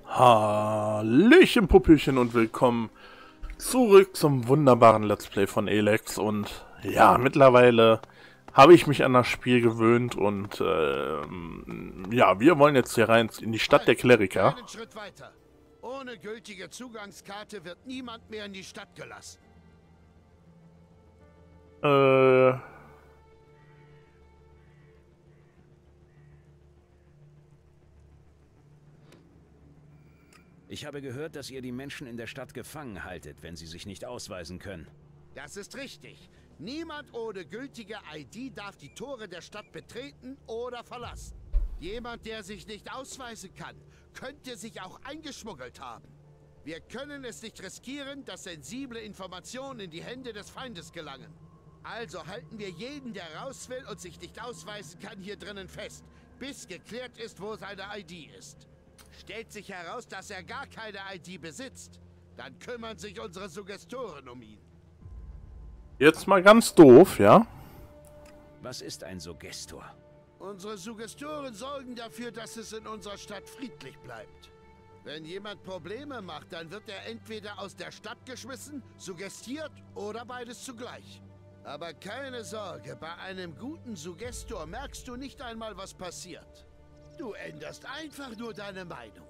Hallöchen, Puppelchen und willkommen zurück zum wunderbaren Let's Play von Elex. Und ja, mittlerweile habe ich mich an das Spiel gewöhnt und ja, wir wollen jetzt hier rein in die Stadt der Kleriker. Einen Schritt weiter. Ohne gültige Zugangskarte wird niemand mehr in die Stadt gelassen. Ich habe gehört, dass ihr die Menschen in der Stadt gefangen haltet, wenn sie sich nicht ausweisen können. Das ist richtig. Niemand ohne gültige ID darf die Tore der Stadt betreten oder verlassen. Jemand, der sich nicht ausweisen kann, könnte sich auch eingeschmuggelt haben. Wir können es nicht riskieren, dass sensible Informationen in die Hände des Feindes gelangen. Also halten wir jeden, der raus will und sich nicht ausweisen kann, hier drinnen fest, bis geklärt ist, wo seine ID ist. Stellt sich heraus, dass er gar keine ID besitzt, dann kümmern sich unsere Suggestoren um ihn. Jetzt mal ganz doof, ja? Was ist ein Suggestor? Unsere Suggestoren sorgen dafür, dass es in unserer Stadt friedlich bleibt. Wenn jemand Probleme macht, dann wird er entweder aus der Stadt geschmissen, suggestiert oder beides zugleich. Aber keine Sorge, bei einem guten Suggestor merkst du nicht einmal, was passiert. Du änderst einfach nur deine Meinung.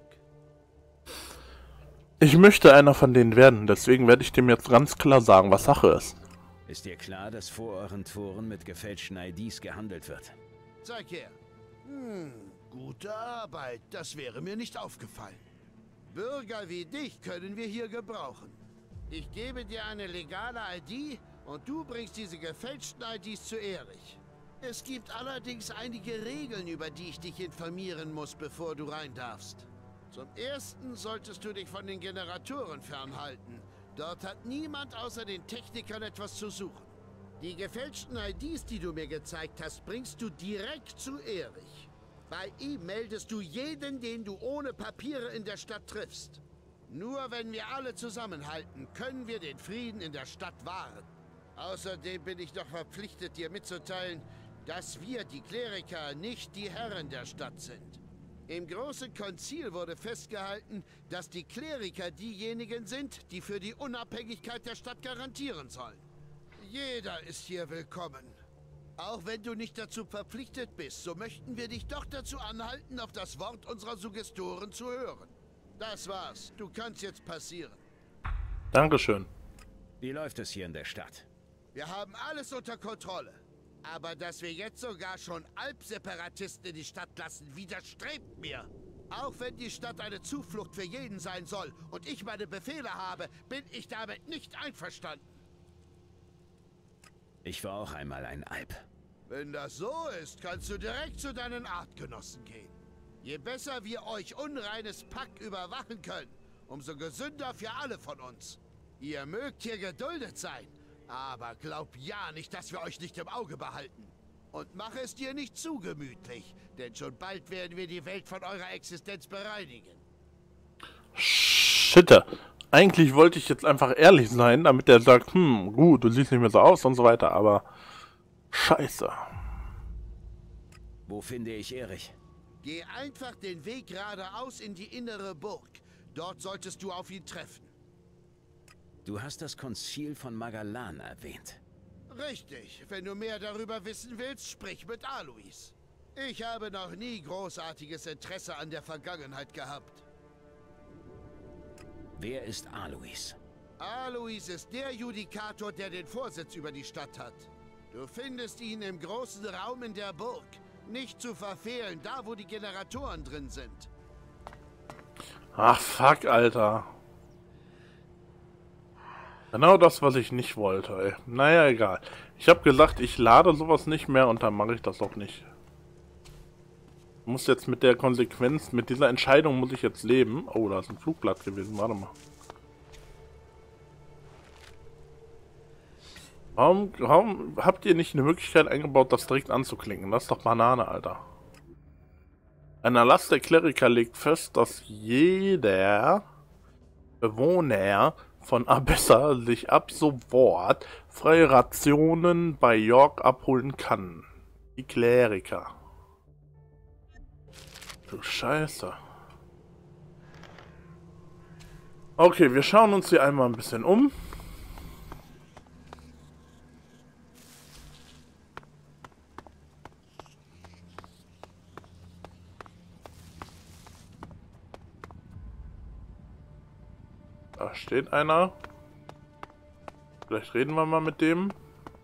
Ich möchte einer von denen werden, deswegen werde ich dem jetzt ganz klar sagen, was Sache ist. Ist dir klar, dass vor euren Toren mit gefälschten IDs gehandelt wird? Zeig her. Gute Arbeit. Das wäre mir nicht aufgefallen. Bürger wie dich können wir hier gebrauchen. Ich gebe dir eine legale ID und du bringst diese gefälschten IDs zu Erich. Es gibt allerdings einige Regeln, über die ich dich informieren muss, bevor du rein darfst. Zum Ersten solltest du dich von den Generatoren fernhalten. Dort hat niemand außer den Technikern etwas zu suchen. Die gefälschten IDs, die du mir gezeigt hast, bringst du direkt zu Erich. Bei ihm meldest du jeden, den du ohne Papiere in der Stadt triffst. Nur wenn wir alle zusammenhalten, können wir den Frieden in der Stadt wahren. Außerdem bin ich noch verpflichtet, dir mitzuteilen, dass wir, die Kleriker, nicht die Herren der Stadt sind. Im großen Konzil wurde festgehalten, dass die Kleriker diejenigen sind, die für die Unabhängigkeit der Stadt garantieren sollen. Jeder ist hier willkommen. Auch wenn du nicht dazu verpflichtet bist, so möchten wir dich doch dazu anhalten, auf das Wort unserer Suggestoren zu hören. Das war's. Du kannst jetzt passieren. Dankeschön. Wie läuft es hier in der Stadt? Wir haben alles unter Kontrolle. Aber dass wir jetzt sogar schon Alpseparatisten in die Stadt lassen, widerstrebt mir. Auch wenn die Stadt eine Zuflucht für jeden sein soll und ich meine Befehle habe, bin ich damit nicht einverstanden. Ich war auch einmal ein Alp. Wenn das so ist, kannst du direkt zu deinen Artgenossen gehen. Je besser wir euch unreines Pack überwachen können, umso gesünder für alle von uns. Ihr mögt hier geduldet sein. Aber glaub ja nicht, dass wir euch nicht im Auge behalten. Und mach es dir nicht zu gemütlich, denn schon bald werden wir die Welt von eurer Existenz bereinigen. Shitte. Eigentlich wollte ich jetzt einfach ehrlich sein, damit er sagt, gut, du siehst nicht mehr so aus und so weiter, aber scheiße. Wo finde ich Erich? Geh einfach den Weg geradeaus in die innere Burg. Dort solltest du auf ihn treffen. Du hast das Konzil von Magalan erwähnt. Richtig. Wenn du mehr darüber wissen willst, sprich mit Alois. Ich habe noch nie großartiges Interesse an der Vergangenheit gehabt. Wer ist Alois? Alois ist der Judikator, der den Vorsitz über die Stadt hat. Du findest ihn im großen Raum in der Burg. Nicht zu verfehlen, da wo die Generatoren drin sind. Ach, fuck, Alter. Genau das, was ich nicht wollte, ey. Naja, egal. Ich habe gesagt, ich lade sowas nicht mehr und dann mache ich das auch nicht. Ich muss jetzt mit der Konsequenz, mit dieser Entscheidung muss ich jetzt leben. Oh, da ist ein Flugblatt gewesen, warte mal. Warum habt ihr nicht eine Möglichkeit eingebaut, das direkt anzuklinken? Das ist doch Banane, Alter. Ein Erlass der Kleriker legt fest, dass jeder Bewohner von Abessa sich ab sofort freie Rationen bei York abholen kann. Die Kleriker. Du Scheiße. Okay, wir schauen uns hier einmal ein bisschen um. Da steht einer. Vielleicht reden wir mal mit dem.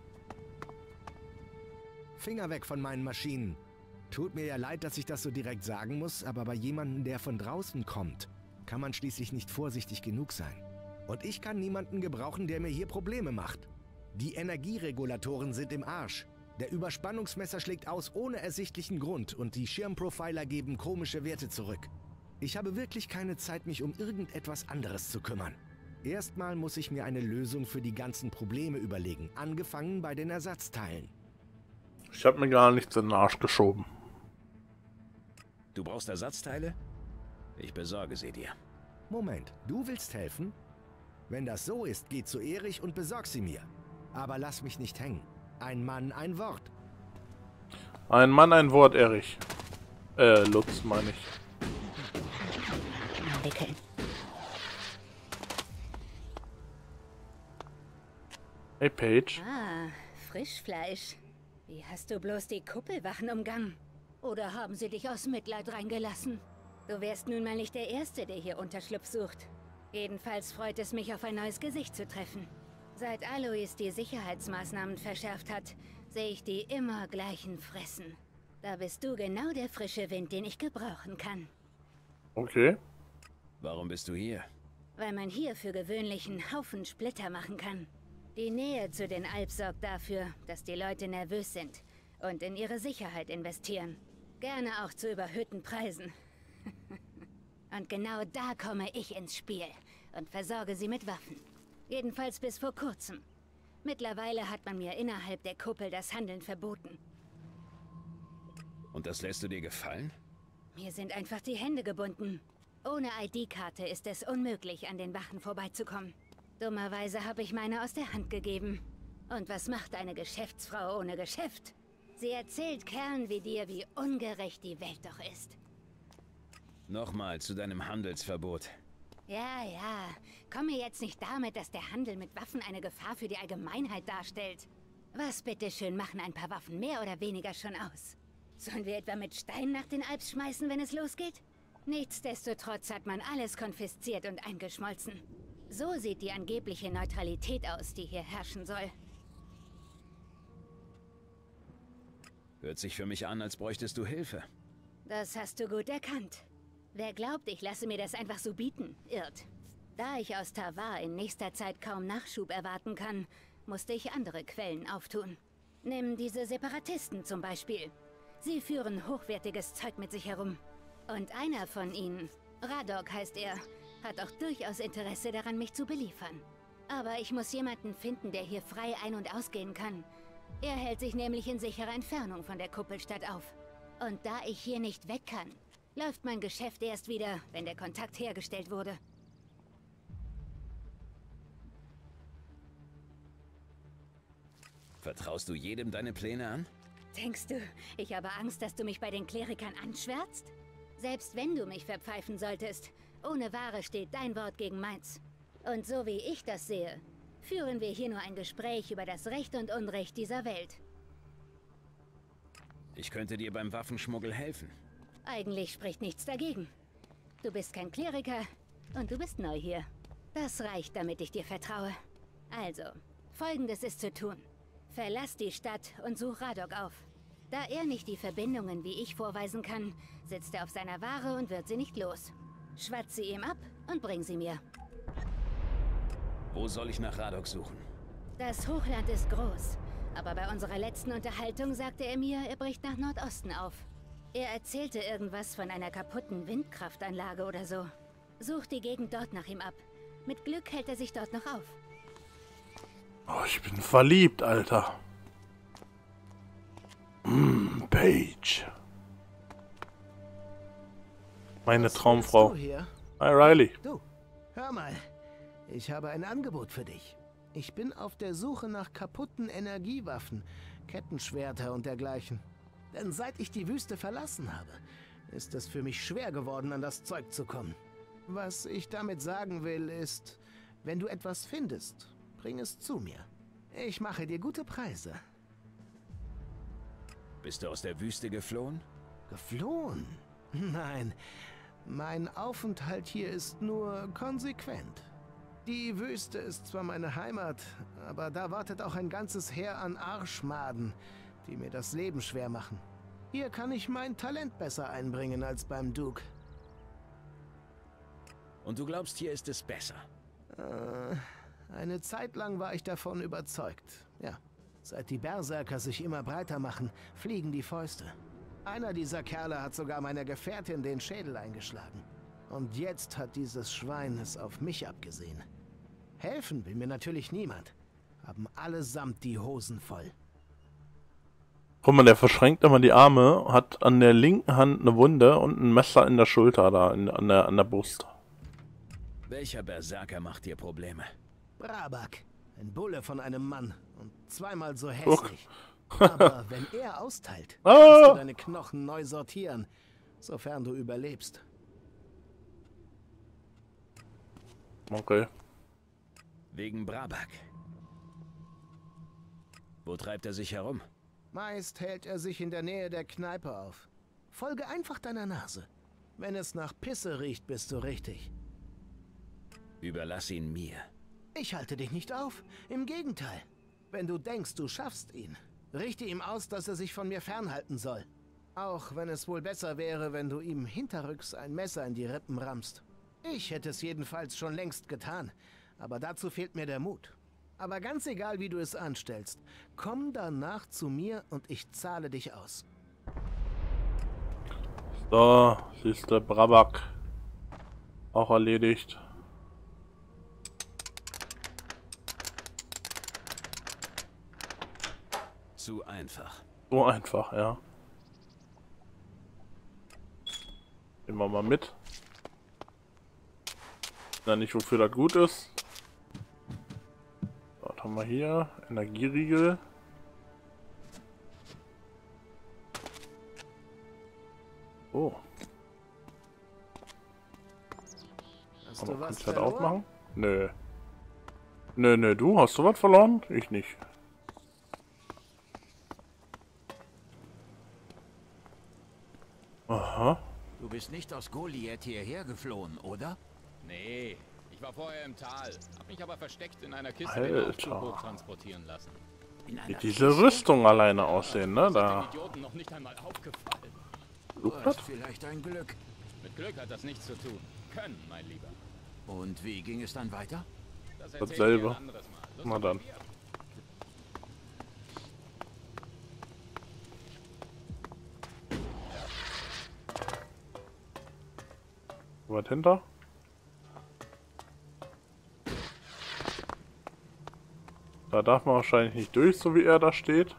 Finger weg von meinen Maschinen. Tut mir ja leid, dass ich das so direkt sagen muss, aber bei jemandem, der von draußen kommt, kann man schließlich nicht vorsichtig genug sein. Und ich kann niemanden gebrauchen, der mir hier Probleme macht. Die Energieregulatoren sind im Arsch. Der Überspannungsmesser schlägt aus ohne ersichtlichen Grund und die Schirmprofiler geben komische Werte zurück. Ich habe wirklich keine Zeit, mich um irgendetwas anderes zu kümmern. Erstmal muss ich mir eine Lösung für die ganzen Probleme überlegen, angefangen bei den Ersatzteilen. Ich habe mir gar nichts in den Arsch geschoben. Du brauchst Ersatzteile? Ich besorge sie dir. Moment, du willst helfen? Wenn das so ist, geh zu Erich und besorg sie mir. Aber lass mich nicht hängen. Ein Mann, ein Wort. Ein Mann, ein Wort, Erich. Lutz, meine ich. Wickeln. Hey, Paige. Ah, Frischfleisch. Wie hast du bloß die Kuppelwachen umgangen? Oder haben sie dich aus Mitleid reingelassen? Du wärst nun mal nicht der Erste, der hier Unterschlupf sucht. Jedenfalls freut es mich, auf ein neues Gesicht zu treffen. Seit Alois die Sicherheitsmaßnahmen verschärft hat, sehe ich die immer gleichen fressen. Da bist du genau der frische Wind, den ich gebrauchen kann. Okay. Warum bist du hier? Weil man hier für gewöhnlich einen Haufen Splitter machen kann. Die Nähe zu den Alp sorgt dafür, dass die Leute nervös sind und in ihre Sicherheit investieren. Gerne auch zu überhöhten Preisen. Und genau da komme ich ins Spiel und versorge sie mit Waffen. Jedenfalls bis vor kurzem. Mittlerweile hat man mir innerhalb der Kuppel das Handeln verboten. Und das lässt du dir gefallen? Mir sind einfach die Hände gebunden. Ohne ID-Karte ist es unmöglich, an den Wachen vorbeizukommen. Dummerweise habe ich meine aus der Hand gegeben. Und was macht eine Geschäftsfrau ohne Geschäft? Sie erzählt Kerlen wie dir, wie ungerecht die Welt doch ist. Nochmal zu deinem Handelsverbot. Ja, ja. Komm mir jetzt nicht damit, dass der Handel mit Waffen eine Gefahr für die Allgemeinheit darstellt. Was bitteschön machen ein paar Waffen mehr oder weniger schon aus? Sollen wir etwa mit Steinen nach den Alps schmeißen, wenn es losgeht? Nichtsdestotrotz hat man alles konfisziert und eingeschmolzen. So sieht die angebliche Neutralität aus, die hier herrschen soll. Hört sich für mich an, als bräuchtest du Hilfe. Das hast du gut erkannt. Wer glaubt, ich lasse mir das einfach so bieten, irrt. Da ich aus Tavar in nächster Zeit kaum Nachschub erwarten kann, musste ich andere Quellen auftun. Nimm diese Separatisten zum Beispiel. Sie führen hochwertiges Zeug mit sich herum. Und einer von ihnen, Radok heißt er, hat auch durchaus Interesse daran, mich zu beliefern. Aber ich muss jemanden finden, der hier frei ein- und ausgehen kann. Er hält sich nämlich in sicherer Entfernung von der Kuppelstadt auf. Und da ich hier nicht weg kann, läuft mein Geschäft erst wieder, wenn der Kontakt hergestellt wurde. Vertraust du jedem deine Pläne an? Denkst du, ich habe Angst, dass du mich bei den Klerikern anschwärzt? Selbst wenn du mich verpfeifen solltest, ohne Ware steht dein Wort gegen meins. Und so wie ich das sehe, führen wir hier nur ein Gespräch über das Recht und Unrecht dieser Welt. Ich könnte dir beim Waffenschmuggel helfen. Eigentlich spricht nichts dagegen. Du bist kein Kleriker und du bist neu hier. Das reicht, damit ich dir vertraue. Also, Folgendes ist zu tun. Verlass die Stadt und such Radok auf. Da er nicht die Verbindungen wie ich vorweisen kann, sitzt er auf seiner Ware und wird sie nicht los. Schwatz sie ihm ab und bring sie mir. Wo soll ich nach Radok suchen? Das Hochland ist groß, aber bei unserer letzten Unterhaltung sagte er mir, er bricht nach Nordosten auf. Er erzählte irgendwas von einer kaputten Windkraftanlage oder so. Such die Gegend dort nach ihm ab. Mit Glück hält er sich dort noch auf. Oh, ich bin verliebt, Alter. Paige. Meine Traumfrau. Was willst du hier? Hi, Riley. Du, hör mal. Ich habe ein Angebot für dich. Ich bin auf der Suche nach kaputten Energiewaffen, Kettenschwerter und dergleichen. Denn seit ich die Wüste verlassen habe, ist es für mich schwer geworden, an das Zeug zu kommen. Was ich damit sagen will, ist, wenn du etwas findest, bring es zu mir. Ich mache dir gute Preise. Bist du aus der Wüste geflohen? Geflohen? Nein, mein Aufenthalt hier ist nur konsequent. Die Wüste ist zwar meine Heimat, aber da wartet auch ein ganzes Heer an Arschmaden, die mir das Leben schwer machen. Hier kann ich mein Talent besser einbringen als beim Duke. Und du glaubst, hier ist es besser? Eine Zeit lang war ich davon überzeugt. Ja, seit die Berserker sich immer breiter machen, fliegen die Fäuste. Einer dieser Kerle hat sogar meiner Gefährtin den Schädel eingeschlagen. Und jetzt hat dieses Schwein es auf mich abgesehen. Helfen will mir natürlich niemand. Haben allesamt die Hosen voll. Guck mal, der verschränkt immer die Arme, hat an der linken Hand eine Wunde und ein Messer in der Schulter, da an der Brust. Welcher Berserker macht dir Probleme? Brabak, ein Bulle von einem Mann und zweimal so hässlich. Aber wenn er austeilt, kannst du deine Knochen neu sortieren, sofern du überlebst. Okay. Wegen Brabak. Wo treibt er sich herum? Meist hält er sich in der Nähe der Kneipe auf. Folge einfach deiner Nase. Wenn es nach Pisse riecht, bist du richtig. Überlass ihn mir. Ich halte dich nicht auf. Im Gegenteil. Wenn du denkst, du schaffst ihn, richte ihm aus, dass er sich von mir fernhalten soll. Auch wenn es wohl besser wäre, wenn du ihm hinterrücks ein Messer in die Rippen rammst. Ich hätte es jedenfalls schon längst getan, aber dazu fehlt mir der Mut. Aber ganz egal, wie du es anstellst, komm danach zu mir und ich zahle dich aus. So, siehste, Brabak. Auch erledigt. Zu einfach. So einfach, ja. Nehmen wir mal mit. Ja, nicht wofür das gut ist. Was haben wir hier? Energieriegel. Oh. Hast Aber du was kannst du das verloren? aufmachen? Nö. Nö, du hast du was verloren? Ich nicht. Aha. Du bist nicht aus Goliath hierher geflohen, oder? Nee, ich war vorher im Tal, hab mich aber versteckt in einer Kiste Alter. den Aufzugboot transportieren lassen. In einer Wie diese Rüstung alleine aussehen, ne? Das ist den Da. Idioten noch nicht einmal aufgefallen. Du hast vielleicht ein Glück. Mit Glück hat das nichts zu tun. Können, mein Lieber. Und wie ging es dann weiter? Das erzähl ich Dasselbe. dir ein anderes Mal. Lust Na auf dann. Bier? Was hinter? Da darf man wahrscheinlich nicht durch, so wie er da steht.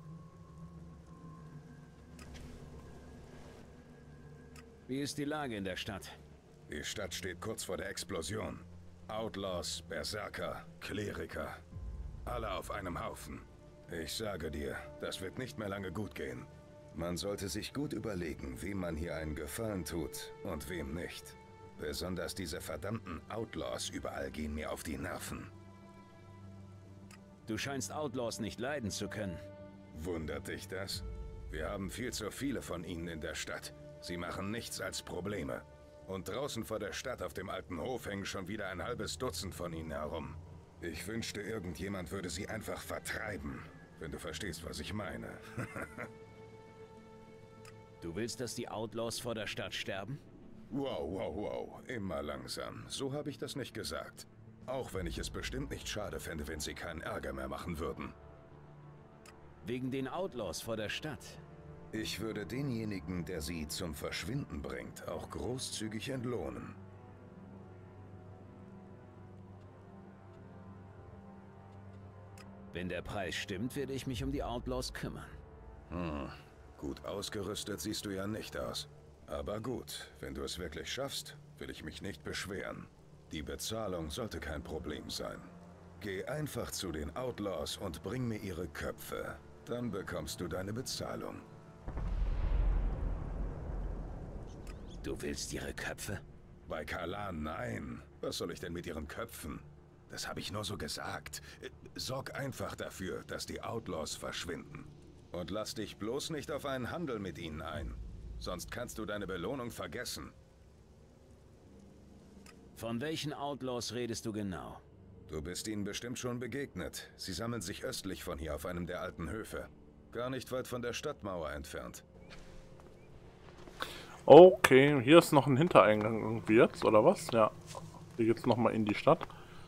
Wie ist die Lage in der Stadt? Die Stadt steht kurz vor der Explosion. Outlaws, Berserker, Kleriker. Alle auf einem Haufen. Ich sage dir, das wird nicht mehr lange gut gehen. Man sollte sich gut überlegen, wem man hier einen Gefallen tut und wem nicht. Besonders diese verdammten Outlaws überall gehen mir auf die Nerven. Du scheinst Outlaws nicht leiden zu können. Wundert dich das? Wir haben viel zu viele von ihnen in der Stadt. Sie machen nichts als Probleme. Und draußen vor der Stadt auf dem alten Hof hängen schon wieder ein halbes Dutzend von ihnen herum. Ich wünschte, irgendjemand würde sie einfach vertreiben, wenn du verstehst, was ich meine. Du willst, dass die Outlaws vor der Stadt sterben? Wow. Immer langsam. So habe ich das nicht gesagt. Auch wenn ich es bestimmt nicht schade fände, wenn sie keinen Ärger mehr machen würden. Wegen den Outlaws vor der Stadt. Ich würde denjenigen, der sie zum Verschwinden bringt, auch großzügig entlohnen. Wenn der Preis stimmt, werde ich mich um die Outlaws kümmern. Gut ausgerüstet siehst du ja nicht aus. Aber gut, wenn du es wirklich schaffst, will ich mich nicht beschweren. Die Bezahlung sollte kein Problem sein. Geh einfach zu den Outlaws und bring mir ihre Köpfe. Dann bekommst du deine Bezahlung. Du willst ihre Köpfe? Bei Kalan nein. Was soll ich denn mit ihren Köpfen? Das habe ich nur so gesagt. Sorg einfach dafür, dass die Outlaws verschwinden. Und lass dich bloß nicht auf einen Handel mit ihnen ein. Sonst kannst du deine Belohnung vergessen. Von welchen Outlaws redest du genau? Du bist ihnen bestimmt schon begegnet. Sie sammeln sich östlich von hier auf einem der alten Höfe. Gar nicht weit von der Stadtmauer entfernt. Okay, hier ist noch ein Hintereingang irgendwie jetzt, oder was? Ja. Hier geht's nochmal in die Stadt.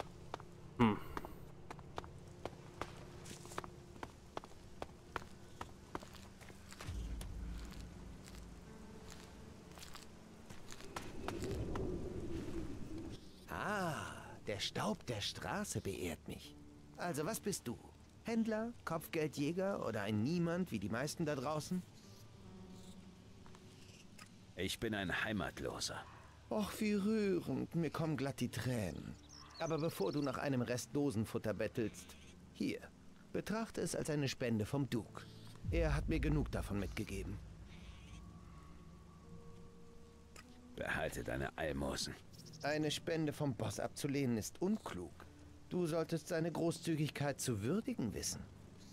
Der Staub der Straße beehrt mich. Also, was bist du? Händler, Kopfgeldjäger oder ein Niemand wie die meisten da draußen? Ich bin ein Heimatloser. Och, wie rührend. Mir kommen glatt die Tränen. Aber bevor du nach einem Rest Dosenfutter bettelst, hier, betrachte es als eine Spende vom Duke. Er hat mir genug davon mitgegeben. Behalte deine Almosen. Eine Spende vom Boss abzulehnen ist unklug. Du solltest seine Großzügigkeit zu würdigen wissen.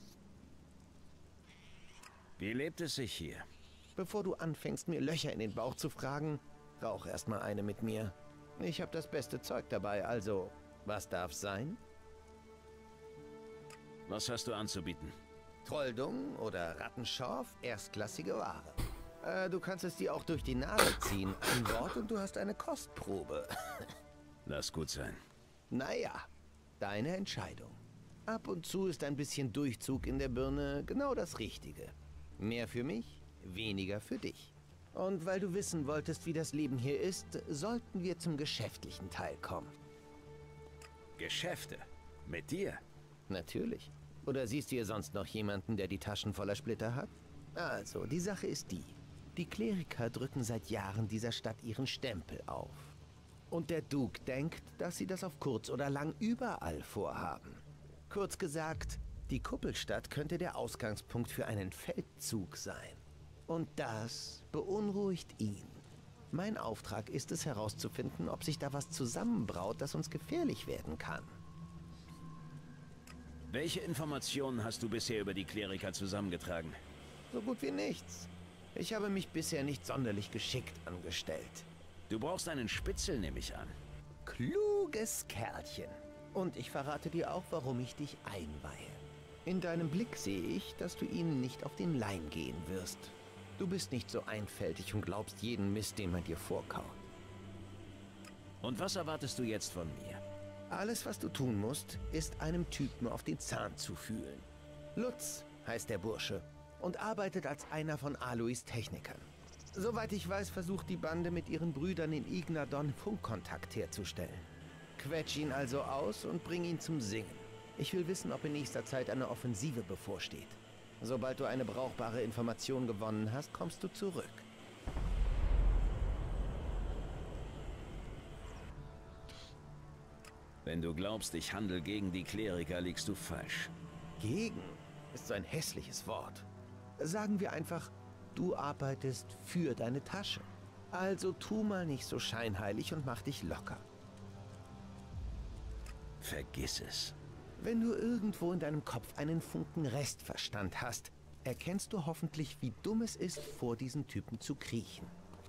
Wie lebt es sich hier? Bevor du anfängst, mir Löcher in den Bauch zu fragen, rauch erstmal eine mit mir. Ich habe das beste Zeug dabei, also, was darf's sein? Was hast du anzubieten? Trolldung oder Rattenschorf, erstklassige Ware. Du kannst es dir auch durch die Nase ziehen. Ein Wort und du hast eine Kostprobe. Lass gut sein. Naja, deine Entscheidung. Ab und zu ist ein bisschen Durchzug in der Birne genau das Richtige. Mehr für mich, weniger für dich. Und weil du wissen wolltest, wie das Leben hier ist, sollten wir zum geschäftlichen Teil kommen. Geschäfte? Mit dir? Natürlich. Oder siehst du hier sonst noch jemanden, der die Taschen voller Splitter hat? Also, die Sache ist die. Die Kleriker drücken seit Jahren dieser Stadt ihren Stempel auf. Und der Duke denkt, dass sie das auf kurz oder lang überall vorhaben. Kurz gesagt, die Kuppelstadt könnte der Ausgangspunkt für einen Feldzug sein. Und das beunruhigt ihn. Mein Auftrag ist es herauszufinden, ob sich da was zusammenbraut, das uns gefährlich werden kann. Welche Informationen hast du bisher über die Kleriker zusammengetragen? So gut wie nichts. Ich habe mich bisher nicht sonderlich geschickt angestellt. Du brauchst einen Spitzel, nehme ich an. Kluges Kerlchen. Und ich verrate dir auch, warum ich dich einweihe. In deinem Blick sehe ich, dass du ihnen nicht auf den Leim gehen wirst. Du bist nicht so einfältig und glaubst jeden Mist, den man dir vorkaut. Und was erwartest du jetzt von mir? Alles, was du tun musst, ist einem Typen auf den Zahn zu fühlen. Lutz heißt der Bursche und arbeitet als einer von Aloys Technikern. Soweit ich weiß, versucht die Bande mit ihren Brüdern in Ignadon Funkkontakt herzustellen. Quetsch ihn also aus und bring ihn zum Singen. Ich will wissen, ob in nächster Zeit eine Offensive bevorsteht. Sobald du eine brauchbare Information gewonnen hast, kommst du zurück. Wenn du glaubst, ich handle gegen die Kleriker, liegst du falsch. Gegen ist so ein hässliches Wort. Sagen wir einfach, du arbeitest für deine Tasche. Also tu mal nicht so scheinheilig und mach dich locker. Vergiss es. Wenn du irgendwo in deinem Kopf einen Funken Restverstand hast, erkennst du hoffentlich, wie dumm es ist, vor diesen Typen zu kriechen.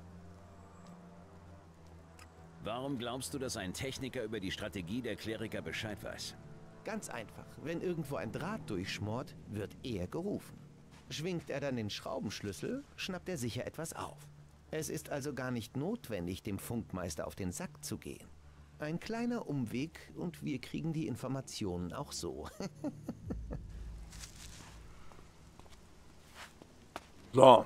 Warum glaubst du, dass ein Techniker über die Strategie der Kleriker Bescheid weiß? Ganz einfach. Wenn irgendwo ein Draht durchschmort, wird er gerufen. Schwingt er dann den Schraubenschlüssel, schnappt er sicher etwas auf. Es ist also gar nicht notwendig, dem Funkmeister auf den Sack zu gehen. Ein kleiner Umweg und wir kriegen die Informationen auch so. So.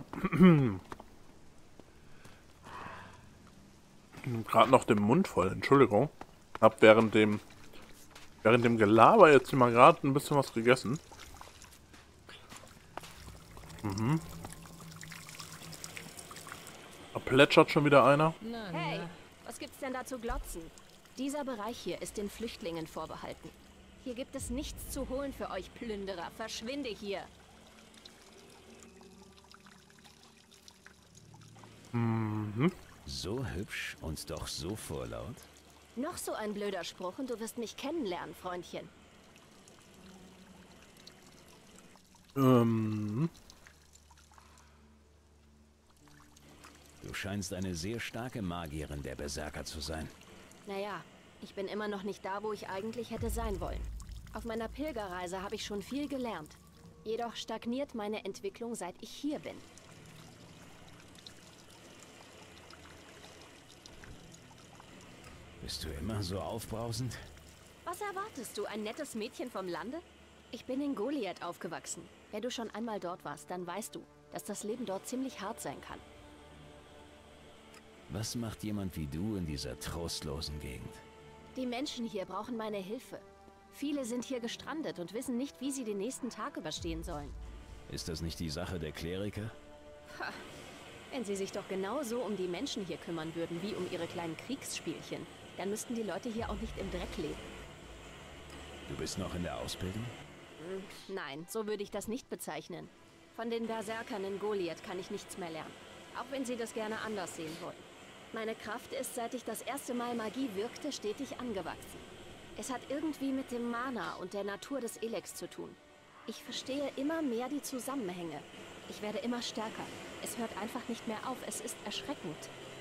Gerade noch den Mund voll, Entschuldigung. Hab während dem Gelaber jetzt mal gerade ein bisschen was gegessen. Da plätschert schon wieder einer. Hey, was gibt's denn da zu glotzen? Dieser Bereich hier ist den Flüchtlingen vorbehalten. Hier gibt es nichts zu holen für euch Plünderer. Verschwinde hier. So hübsch und doch so vorlaut? Noch so ein blöder Spruch und du wirst mich kennenlernen, Freundchen. Du scheinst eine sehr starke Magierin der Berserker zu sein. Naja, ich bin immer noch nicht da, wo ich eigentlich hätte sein wollen. Auf meiner Pilgerreise habe ich schon viel gelernt. Jedoch stagniert meine Entwicklung, seit ich hier bin. Bist du immer so aufbrausend? Was erwartest du, ein nettes Mädchen vom Lande? Ich bin in Goliath aufgewachsen. Wenn du schon einmal dort warst, dann weißt du, dass das Leben dort ziemlich hart sein kann. Was macht jemand wie du in dieser trostlosen Gegend? Die Menschen hier brauchen meine Hilfe. Viele sind hier gestrandet und wissen nicht, wie sie den nächsten Tag überstehen sollen. Ist das nicht die Sache der Kleriker? Ha. Wenn sie sich doch genauso um die Menschen hier kümmern würden, wie um ihre kleinen Kriegsspielchen, dann müssten die Leute hier auch nicht im Dreck leben. Du bist noch in der Ausbildung? Nein, so würde ich das nicht bezeichnen. Von den Berserkern in Goliath kann ich nichts mehr lernen. Auch wenn sie das gerne anders sehen wollen. Meine Kraft ist, seit ich das erste Mal Magie wirkte, stetig angewachsen. Es hat irgendwie mit dem Mana und der Natur des Elex zu tun. Ich verstehe immer mehr die Zusammenhänge. Ich werde immer stärker. Es hört einfach nicht mehr auf. Es ist erschreckend.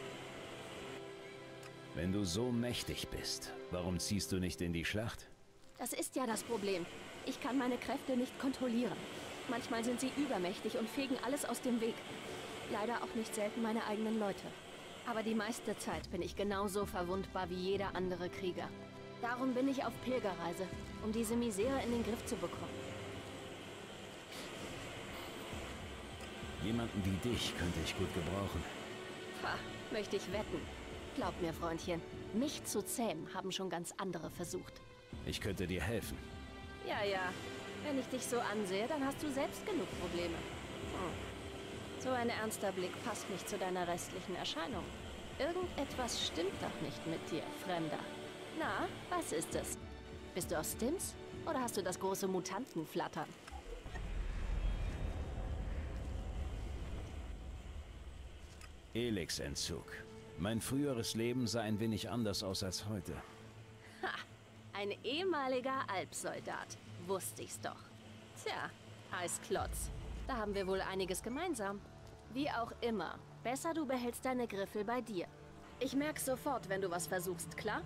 Wenn du so mächtig bist, warum ziehst du nicht in die Schlacht? Das ist ja das Problem. Ich kann meine Kräfte nicht kontrollieren. Manchmal sind sie übermächtig und fegen alles aus dem Weg. Leider auch nicht selten meine eigenen Leute. Aber die meiste Zeit bin ich genauso verwundbar wie jeder andere Krieger. Darum bin ich auf Pilgerreise, um diese Misere in den Griff zu bekommen. Jemanden wie dich könnte ich gut gebrauchen. Ha, möchte ich wetten. Glaub mir, Freundchen, mich zu zähmen haben schon ganz andere versucht. Ich könnte dir helfen. Ja, ja. Wenn ich dich so ansehe, dann hast du selbst genug Probleme. So ein ernster Blick passt nicht zu deiner restlichen Erscheinung. Irgendetwas stimmt doch nicht mit dir, Fremder. Na, was ist es? Bist du aus Stims? Oder hast du das große Mutantenflattern? Elex-Entzug. Mein früheres Leben sah ein wenig anders aus als heute. Ha! Ein ehemaliger Alpsoldat. Wusste ich's doch. Tja, Eisklotz. Da haben wir wohl einiges gemeinsam. Wie auch immer. Besser du behältst deine Griffel bei dir. Ich merk's sofort, wenn du was versuchst, klar?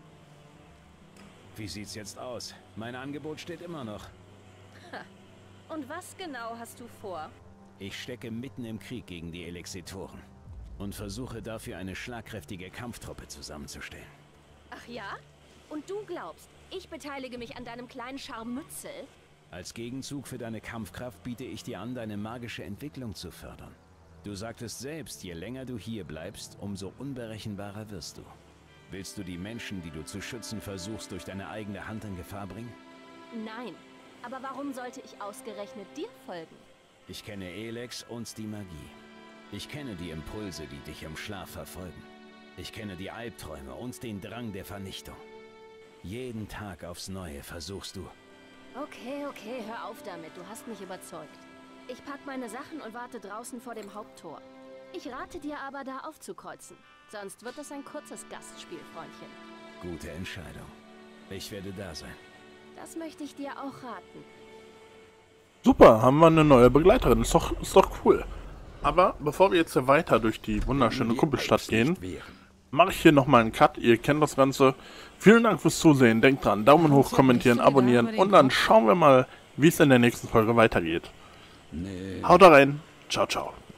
Wie sieht's jetzt aus? Mein Angebot steht immer noch. Ha. Und was genau hast du vor? Ich stecke mitten im Krieg gegen die Elexitoren und versuche dafür eine schlagkräftige Kampftruppe zusammenzustellen. Ach ja? Und du glaubst, ich beteilige mich an deinem kleinen Scharmützel? Als Gegenzug für deine Kampfkraft biete ich dir an, deine magische Entwicklung zu fördern. Du sagtest selbst, je länger du hier bleibst, umso unberechenbarer wirst du. Willst du die Menschen, die du zu schützen versuchst, durch deine eigene Hand in Gefahr bringen? Nein. Aber warum sollte ich ausgerechnet dir folgen? Ich kenne Elex und die Magie. Ich kenne die Impulse, die dich im Schlaf verfolgen. Ich kenne die Albträume und den Drang der Vernichtung. Jeden Tag aufs Neue versuchst du. Okay, hör auf damit. Du hast mich überzeugt. Ich pack meine Sachen und warte draußen vor dem Haupttor. Ich rate dir aber, da aufzukreuzen. Sonst wird es ein kurzes Gastspiel, Freundchen. Gute Entscheidung. Ich werde da sein. Das möchte ich dir auch raten. Super, haben wir eine neue Begleiterin. Ist doch cool. Aber bevor wir jetzt hier weiter durch die wunderschöne Kuppelstadt gehen, mache ich hier nochmal einen Cut. Ihr kennt das Ganze. Vielen Dank fürs Zusehen. Denkt dran, Daumen hoch, kommentieren, abonnieren. Und dann schauen wir mal, wie es in der nächsten Folge weitergeht. Haut rein. Ciao, ciao.